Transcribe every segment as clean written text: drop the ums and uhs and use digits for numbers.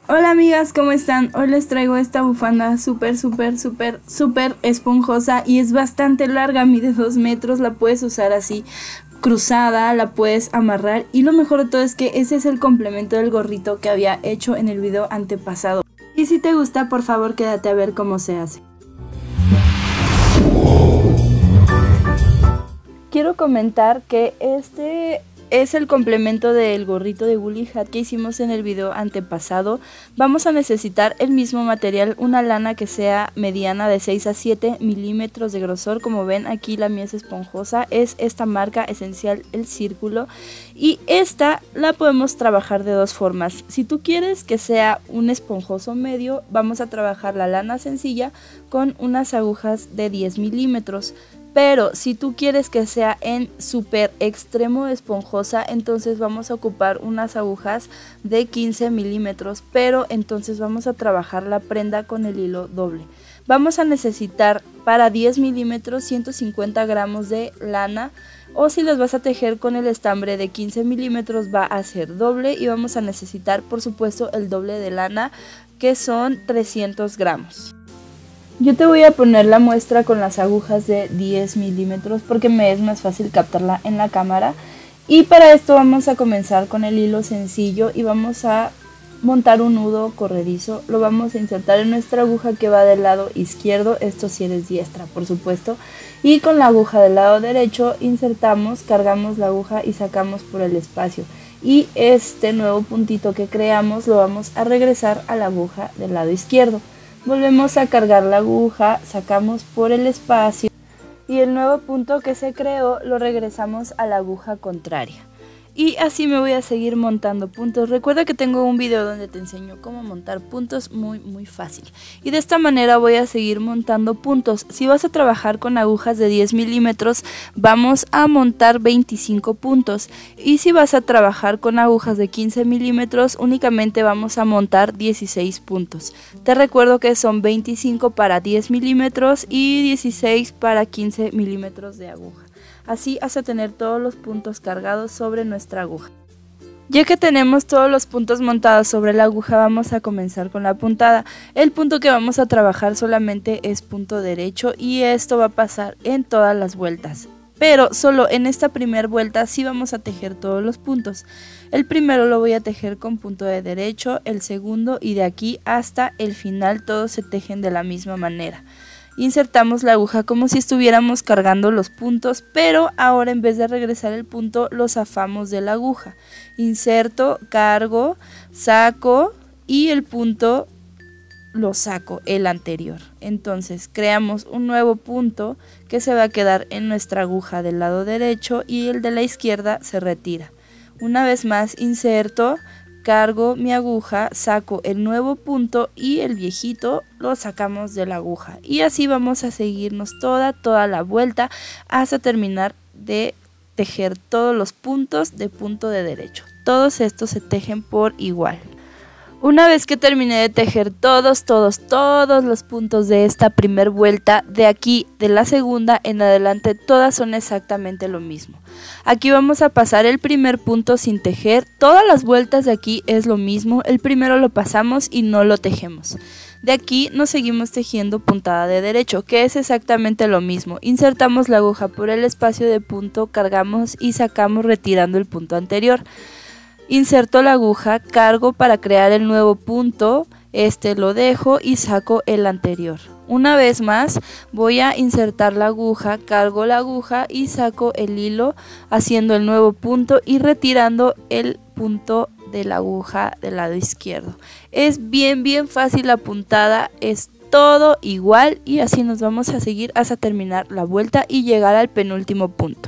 Hola amigas, ¿cómo están? Hoy les traigo esta bufanda súper esponjosa y es bastante larga, mide 2 metros, la puedes usar así cruzada, la puedes amarrar y lo mejor de todo es que ese es el complemento del gorrito que había hecho en el video antepasado. Y si te gusta, por favor quédate a ver cómo se hace. Quiero comentar que este es el complemento del gorrito de Woolly Hat que hicimos en el video antepasado. Vamos a necesitar el mismo material, una lana que sea mediana de 6 a 7 milímetros de grosor. Como ven, aquí la mía es esponjosa, es esta marca Esencial El Círculo, y esta la podemos trabajar de dos formas. Si tú quieres que sea un esponjoso medio, vamos a trabajar la lana sencilla con unas agujas de 10 milímetros. Pero si tú quieres que sea en súper extremo esponjosa, entonces vamos a ocupar unas agujas de 15 milímetros, pero entonces vamos a trabajar la prenda con el hilo doble. Vamos a necesitar para 10 milímetros 150 gramos de lana, o si las vas a tejer con el estambre de 15 milímetros va a ser doble, y vamos a necesitar por supuesto el doble de lana, que son 300 gramos. Yo te voy a poner la muestra con las agujas de 10 milímetros porque me es más fácil captarla en la cámara. Y para esto vamos a comenzar con el hilo sencillo y vamos a montar un nudo corredizo. Lo vamos a insertar en nuestra aguja que va del lado izquierdo, esto si eres diestra por supuesto. Y con la aguja del lado derecho insertamos, cargamos la aguja y sacamos por el espacio. Y este nuevo puntito que creamos lo vamos a regresar a la aguja del lado izquierdo. Volvemos a cargar la aguja, sacamos por el espacio y el nuevo punto que se creó lo regresamos a la aguja contraria. Y así me voy a seguir montando puntos. Recuerda que tengo un video donde te enseño cómo montar puntos muy fácil. Y de esta manera voy a seguir montando puntos. Si vas a trabajar con agujas de 10 milímetros, vamos a montar 25 puntos. Y si vas a trabajar con agujas de 15 milímetros, únicamente vamos a montar 16 puntos. Te recuerdo que son 25 para 10 milímetros y 16 para 15 milímetros de aguja. Así hasta tener todos los puntos cargados sobre nuestra aguja. Ya que tenemos todos los puntos montados sobre la aguja, vamos a comenzar con la puntada. El punto que vamos a trabajar solamente es punto derecho y esto va a pasar en todas las vueltas. Pero solo en esta primera vuelta sí vamos a tejer todos los puntos. El primero lo voy a tejer con punto de derecho, el segundo y de aquí hasta el final todos se tejen de la misma manera. Insertamos la aguja como si estuviéramos cargando los puntos, pero ahora en vez de regresar el punto lo zafamos de la aguja. Inserto, cargo, saco y el punto lo saco, el anterior. Entonces creamos un nuevo punto que se va a quedar en nuestra aguja del lado derecho y el de la izquierda se retira. Una vez más inserto, cargo mi aguja, saco el nuevo punto y el viejito lo sacamos de la aguja. Y así vamos a seguirnos toda la vuelta hasta terminar de tejer todos los puntos de punto de derecho. Todos estos se tejen por igual. Una vez que terminé de tejer todos los puntos de esta primer vuelta, de aquí de la segunda en adelante todas son exactamente lo mismo. Aquí vamos a pasar el primer punto sin tejer, todas las vueltas de aquí es lo mismo, el primero lo pasamos y no lo tejemos. De aquí nos seguimos tejiendo puntada de derecho, que es exactamente lo mismo. Insertamos la aguja por el espacio de punto, cargamos y sacamos retirando el punto anterior. Inserto la aguja, cargo para crear el nuevo punto, este lo dejo y saco el anterior. Una vez más voy a insertar la aguja, cargo la aguja y saco el hilo haciendo el nuevo punto y retirando el punto de la aguja del lado izquierdo. Es bien fácil la puntada, es todo igual y así nos vamos a seguir hasta terminar la vuelta y llegar al penúltimo punto.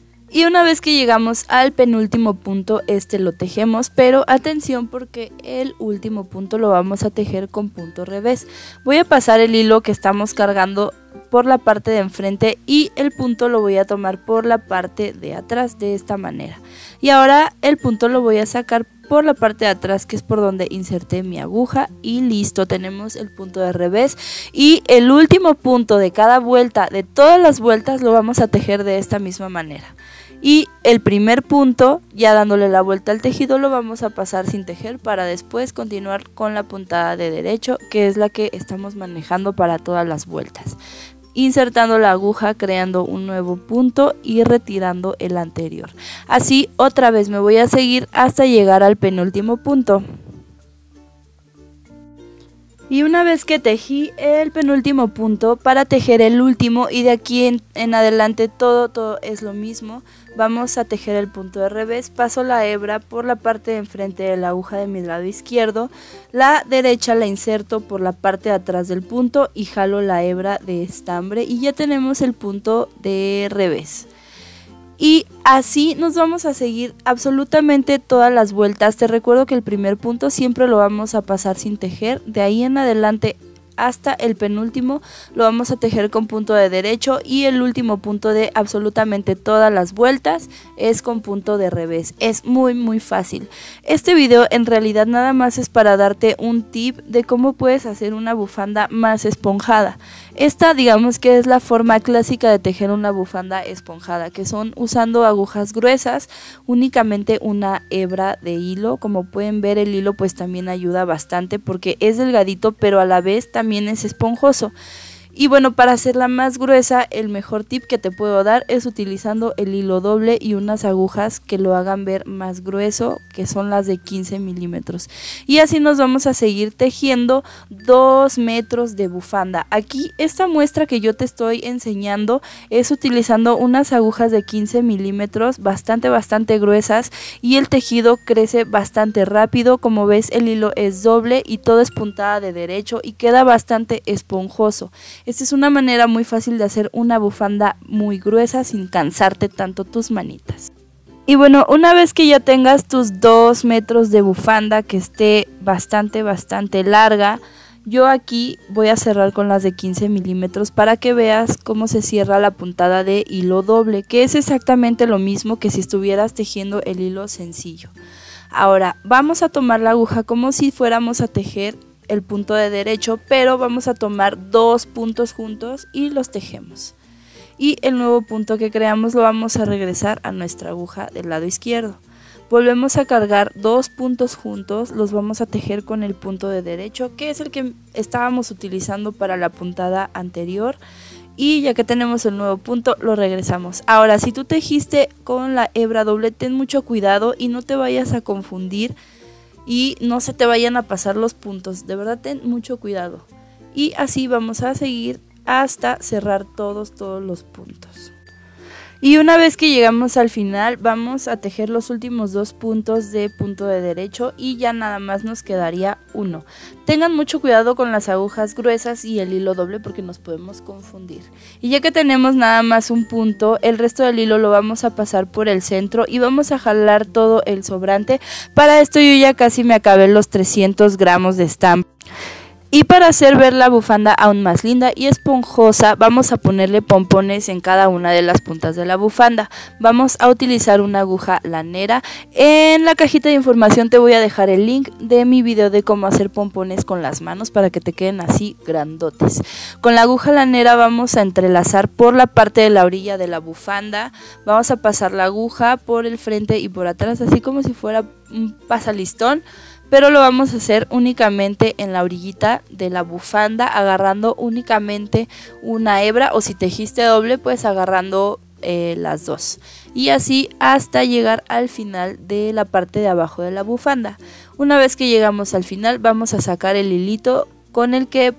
Y una vez que llegamos al penúltimo punto, este lo tejemos, pero atención porque el último punto lo vamos a tejer con punto revés. Voy a pasar el hilo que estamos cargando por la parte de enfrente y el punto lo voy a tomar por la parte de atrás de esta manera. Y ahora el punto lo voy a sacar por la parte de atrás, que es por donde inserté mi aguja, y listo, tenemos el punto de revés. Y el último punto de cada vuelta, de todas las vueltas, lo vamos a tejer de esta misma manera. Y el primer punto, ya dándole la vuelta al tejido, lo vamos a pasar sin tejer para después continuar con la puntada de derecho, que es la que estamos manejando para todas las vueltas. Insertando la aguja, creando un nuevo punto y retirando el anterior. Así otra vez me voy a seguir hasta llegar al penúltimo punto. Y una vez que tejí el penúltimo punto, para tejer el último y de aquí en adelante todo es lo mismo, vamos a tejer el punto de revés. Paso la hebra por la parte de enfrente de la aguja de mi lado izquierdo, la derecha la inserto por la parte de atrás del punto y jalo la hebra de estambre y ya tenemos el punto de revés. Y así nos vamos a seguir absolutamente todas las vueltas. Te recuerdo que el primer punto siempre lo vamos a pasar sin tejer, de ahí en adelante hasta el penúltimo lo vamos a tejer con punto de derecho y el último punto de absolutamente todas las vueltas es con punto de revés. Es muy fácil. Este video en realidad nada más es para darte un tip de cómo puedes hacer una bufanda más esponjada. Esta digamos que es la forma clásica de tejer una bufanda esponjada, que son usando agujas gruesas, únicamente una hebra de hilo. Como pueden ver, el hilo pues también ayuda bastante porque es delgadito pero a la vez también es esponjoso. Y bueno, para hacerla más gruesa, el mejor tip que te puedo dar es utilizando el hilo doble y unas agujas que lo hagan ver más grueso, que son las de 15 milímetros. Y así nos vamos a seguir tejiendo 2 metros de bufanda. Aquí esta muestra que yo te estoy enseñando es utilizando unas agujas de 15 milímetros bastante gruesas y el tejido crece bastante rápido. Como ves, el hilo es doble y todo es puntada de derecho y queda bastante esponjoso. Esta es una manera muy fácil de hacer una bufanda muy gruesa sin cansarte tanto tus manitas. Y bueno, una vez que ya tengas tus 2 metros de bufanda que esté bastante larga, yo aquí voy a cerrar con las de 15 milímetros para que veas cómo se cierra la puntada de hilo doble, que es exactamente lo mismo que si estuvieras tejiendo el hilo sencillo. Ahora vamos a tomar la aguja como si fuéramos a tejer el punto de derecho, pero vamos a tomar 2 puntos juntos y los tejemos. Y el nuevo punto que creamos lo vamos a regresar a nuestra aguja del lado izquierdo. Volvemos a cargar 2 puntos juntos, los vamos a tejer con el punto de derecho, que es el que estábamos utilizando para la puntada anterior. Y ya que tenemos el nuevo punto, lo regresamos. Ahora, si tú tejiste con la hebra doble, ten mucho cuidado y no te vayas a confundir y no se te vayan a pasar los puntos, de verdad ten mucho cuidado. Y así vamos a seguir hasta cerrar todos los puntos. Y una vez que llegamos al final, vamos a tejer los últimos 2 puntos de punto de derecho y ya nada más nos quedaría uno. Tengan mucho cuidado con las agujas gruesas y el hilo doble porque nos podemos confundir. Y ya que tenemos nada más un punto, el resto del hilo lo vamos a pasar por el centro y vamos a jalar todo el sobrante. Para esto yo ya casi me acabé los 300 gramos de estambre. Y para hacer ver la bufanda aún más linda y esponjosa, vamos a ponerle pompones en cada una de las puntas de la bufanda. Vamos a utilizar una aguja lanera. En la cajita de información te voy a dejar el link de mi video de cómo hacer pompones con las manos para que te queden así grandotes. Con la aguja lanera vamos a entrelazar por la parte de la orilla de la bufanda. Vamos a pasar la aguja por el frente y por atrás, así como si fuera un pasalistón. Pero lo vamos a hacer únicamente en la orillita de la bufanda, agarrando únicamente una hebra, o si tejiste doble pues agarrando las dos, y así hasta llegar al final de la parte de abajo de la bufanda. Una vez que llegamos al final vamos a sacar el hilito con el que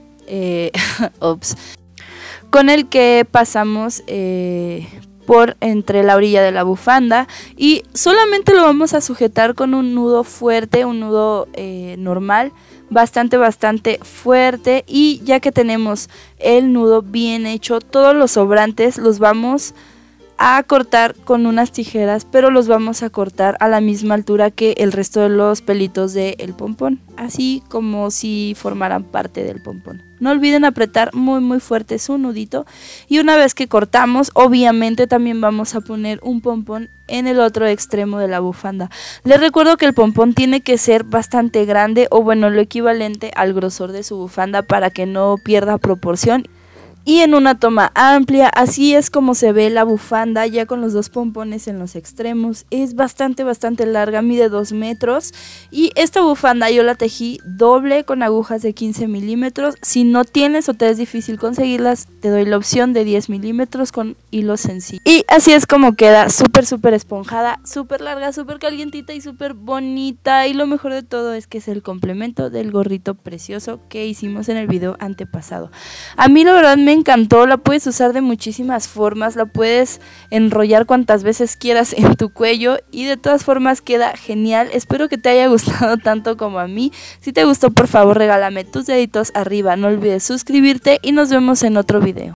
pasamos por entre la orilla de la bufanda, y solamente lo vamos a sujetar con un nudo fuerte, un nudo normal, bastante fuerte. Y ya que tenemos el nudo bien hecho, todos los sobrantes los vamos a cortar con unas tijeras, pero los vamos a cortar a la misma altura que el resto de los pelitos del pompón, así como si formaran parte del pompón. No olviden apretar muy fuerte su nudito, y una vez que cortamos, obviamente también vamos a poner un pompón en el otro extremo de la bufanda. Les recuerdo que el pompón tiene que ser bastante grande, o bueno, lo equivalente al grosor de su bufanda, para que no pierda proporción. y en una toma amplia. Así es como se ve la bufanda, ya con los dos pompones en los extremos. Es bastante larga, mide 2 metros, y esta bufanda yo la tejí doble con agujas de 15 milímetros. Si no tienes o te es difícil conseguirlas, te doy la opción de 10 milímetros con hilo sencillo. Y así es como queda, súper esponjada, súper larga, súper calientita y súper bonita. Y lo mejor de todo es que es el complemento del gorrito precioso que hicimos en el video antepasado. A mí la verdad me encantó, la puedes usar de muchísimas formas, la puedes enrollar cuantas veces quieras en tu cuello y de todas formas queda genial. Espero que te haya gustado tanto como a mí. Si te gustó, por favor regálame tus deditos arriba, no olvides suscribirte y nos vemos en otro video.